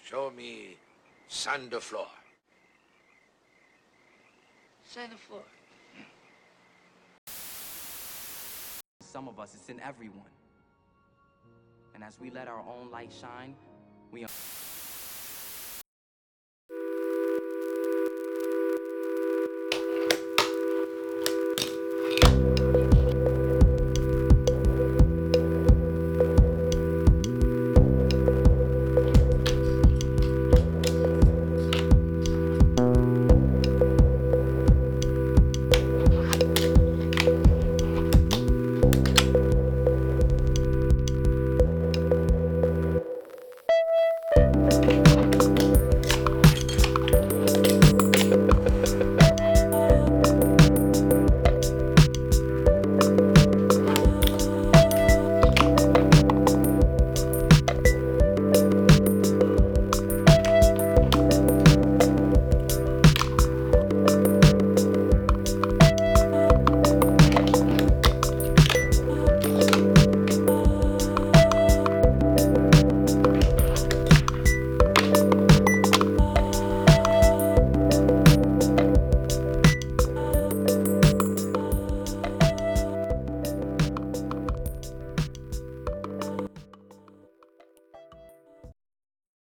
Show me sand the floor. Sand the floor. Some of us, it's in everyone. And as we let our own light shine,